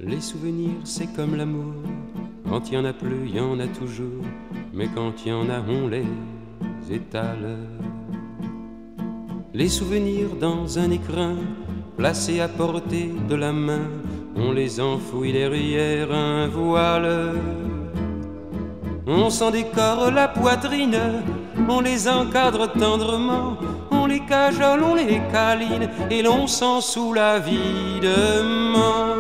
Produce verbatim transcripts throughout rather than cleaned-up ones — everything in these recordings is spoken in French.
Les souvenirs, c'est comme l'amour. Quand il y en a plus, il y en a toujours. Mais quand il y en a, on les étale. Les souvenirs dans un écrin, placés à portée de la main, on les enfouit derrière un voile. On s'en décore la poitrine, on les encadre tendrement, on les cajole, on les câline, et l'on s'en saoule avidement.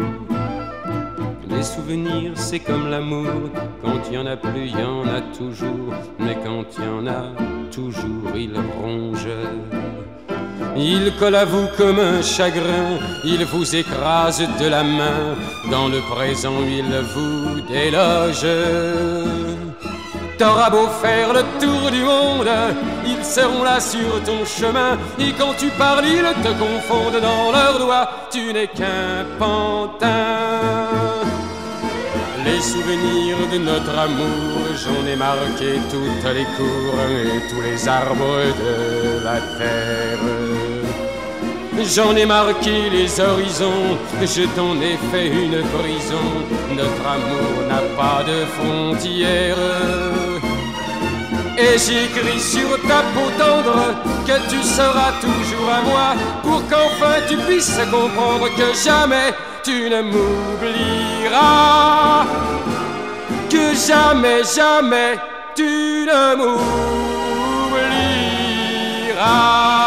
Les souvenirs, c'est comme l'amour, quand il y en a plus, il y en a toujours, mais quand il y en a toujours, il ronge. Il colle à vous comme un chagrin, il vous écrase de la main, dans le présent il vous déloge. T'auras beau faire le tour du monde, ils seront là sur ton chemin, et quand tu parles ils te confondent dans leurs doigts, tu n'es qu'un pantin. Les souvenirs de notre amour, j'en ai marqué toutes les cours et tous les arbres de la terre. J'en ai marqué les horizons, je t'en ai fait une prison. Notre amour n'a pas de frontières. Et j'écris sur ta peau tendre que tu seras toujours à moi, pour qu'enfin tu puisses comprendre que jamais tu ne m'oublieras, que jamais, jamais tu ne m'oublieras.